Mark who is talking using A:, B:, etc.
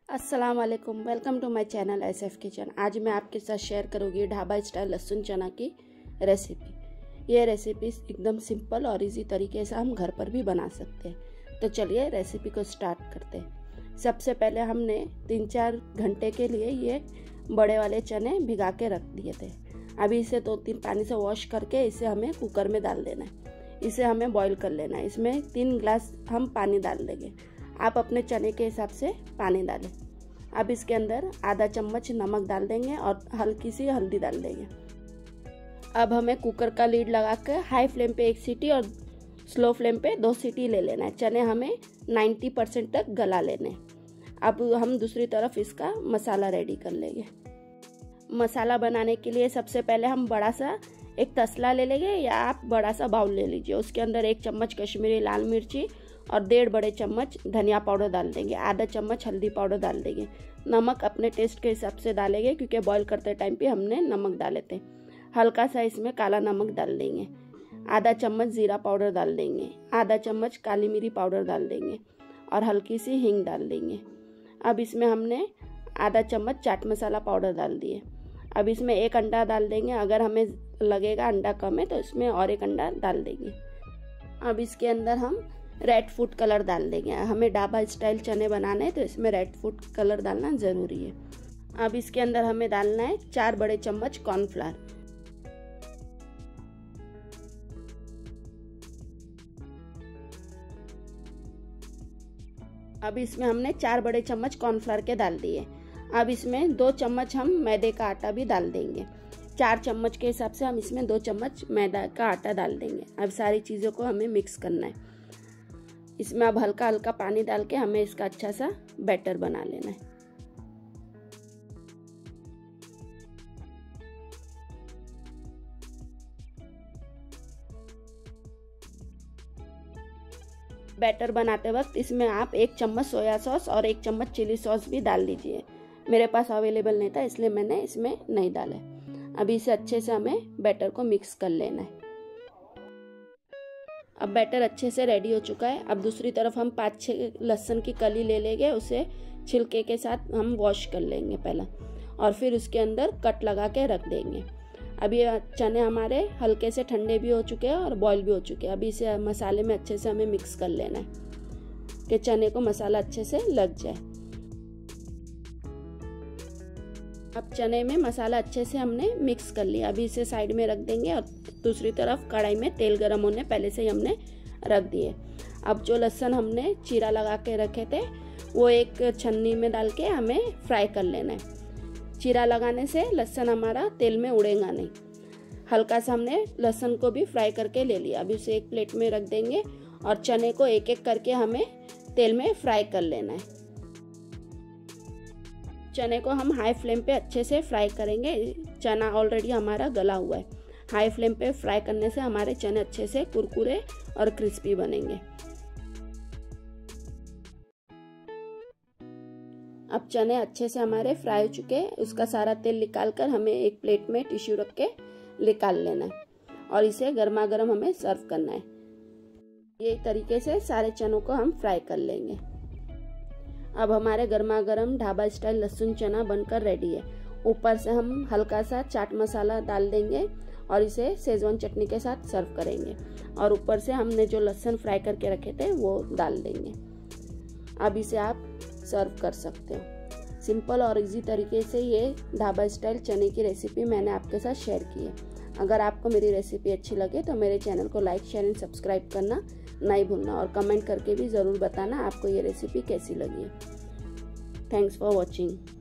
A: अस्सलाम वालेकुम, welcome to my channel SF kitchen. आज मैं आपके साथ शेयर करूँगी ढाबा स्टाइल लहसुन चना की रेसिपी। ये रेसिपी एकदम सिंपल और इजी तरीके से हम घर पर भी बना सकते हैं। तो चलिए रेसिपी को स्टार्ट करते हैं। सबसे पहले हमने 3-4 घंटे के लिए ये बड़े वाले चने भिगा के रख दिए थे। अभी इसे 2-3 पानी से वॉश करके इसे हमें कुकर में डाल देना है। इसे हमें बॉईल कर लेना है। इसमें 3 गिलास हम पानी डाल देंगे। आप अपने चने के हिसाब से पानी डालें। अब इसके अंदर आधा चम्मच नमक डाल देंगे और हल्की सी हल्दी डाल देंगे। अब हमें कुकर का लीड लगा कर हाई फ्लेम पे 1 सीटी और स्लो फ्लेम पे 2 सीटी ले लेना है। चने हमें 90% तक गला लेने। अब हम दूसरी तरफ इसका मसाला रेडी कर लेंगे। मसाला बनाने के लिए सबसे पहले हम बड़ा सा एक तसला ले लेंगे या आप बड़ा सा बाउल ले लीजिए। उसके अंदर 1 चम्मच कश्मीरी लाल मिर्ची और 1.5 बड़े चम्मच धनिया पाउडर डाल देंगे। आधा चम्मच हल्दी पाउडर डाल देंगे। नमक अपने टेस्ट के हिसाब से डालेंगे क्योंकि बॉईल करते टाइम पे हमने नमक डाले थे। हल्का सा इसमें काला नमक डाल देंगे। आधा चम्मच जीरा पाउडर डाल देंगे। आधा चम्मच काली मिरी पाउडर डाल देंगे और हल्की सी हींग डाल देंगे। अब इसमें हमने आधा चम्मच चाट मसाला पाउडर डाल दिए। अब इसमें 1 अंडा डाल देंगे। अगर हमें लगेगा अंडा कम है तो इसमें और 1 अंडा डाल देंगे। अब इसके अंदर हम रेड फूड कलर डाल देंगे। हमें ढाबा स्टाइल चने बनाने हैं तो इसमें रेड फूड कलर डालना ज़रूरी है। अब इसके अंदर हमें डालना है 4 बड़े चम्मच कॉर्नफ्लावर। अब इसमें हमने 4 बड़े चम्मच कॉर्नफ्लावर के डाल दिए। अब इसमें 2 चम्मच हम मैदे का आटा भी डाल देंगे। 4 चम्मच के हिसाब से हम इसमें 2 चम्मच मैदा का आटा डाल देंगे। अब सारी चीज़ों को हमें मिक्स करना है। इसमें अब हल्का हल्का पानी डाल के हमें इसका अच्छा सा बैटर बना लेना है। बैटर बनाते वक्त इसमें आप 1 चम्मच सोया सॉस और 1 चम्मच चिली सॉस भी डाल दीजिए। मेरे पास अवेलेबल नहीं था इसलिए मैंने इसमें नहीं डाला। अभी इसे अच्छे से हमें बैटर को मिक्स कर लेना है। अब बैटर अच्छे से रेडी हो चुका है। अब दूसरी तरफ हम 5-6 लहसुन की कली ले लेंगे। उसे छिलके के साथ हम वॉश कर लेंगे पहला और फिर उसके अंदर कट लगा के रख देंगे। अब ये चने हमारे हल्के से ठंडे भी हो चुके हैं और बॉईल भी हो चुके हैं। अभी इसे मसाले में अच्छे से हमें मिक्स कर लेना है कि चने को मसाला अच्छे से लग जाए। अब चने में मसाला अच्छे से हमने मिक्स कर लिया। अभी इसे साइड में रख देंगे और दूसरी तरफ कढ़ाई में तेल गरम होने पहले से ही हमने रख दिए। अब जो लहसुन हमने चीरा लगा के रखे थे वो एक छन्नी में डाल के हमें फ्राई कर लेना है। चीरा लगाने से लहसुन हमारा तेल में उड़ेगा नहीं। हल्का सा हमने लहसुन को भी फ्राई करके ले लिया। अभी उसे एक प्लेट में रख देंगे और चने को एक एक करके हमें तेल में फ्राई कर लेना है। चने को हम हाई फ्लेम पे अच्छे से फ्राई करेंगे। चना ऑलरेडी हमारा गला हुआ है। हाई फ्लेम पे फ्राई करने से हमारे चने अच्छे से कुरकुरे और क्रिस्पी बनेंगे। अब चने अच्छे से हमारे फ्राई हो चुके हैं। उसका सारा तेल निकाल कर हमें एक प्लेट में टिश्यू रख के निकाल लेना है और इसे गर्मा गर्म हमें सर्व करना है। ये तरीके से सारे चनों को हम फ्राई कर लेंगे। अब हमारे गर्मा गर्म ढाबा स्टाइल लहसुन चना बनकर रेडी है। ऊपर से हम हल्का सा चाट मसाला डाल देंगे और इसे शेजवान चटनी के साथ सर्व करेंगे और ऊपर से हमने जो लहसुन फ्राई करके रखे थे वो डाल देंगे। अब इसे आप सर्व कर सकते हो। सिंपल और इजी तरीके से ये ढाबा स्टाइल चने की रेसिपी मैंने आपके साथ शेयर की है। अगर आपको मेरी रेसिपी अच्छी लगे तो मेरे चैनल को लाइक शेयर एंड सब्सक्राइब करना नहीं भूलना और कमेंट करके भी ज़रूर बताना आपको ये रेसिपी कैसी लगी है। Thanks for watching.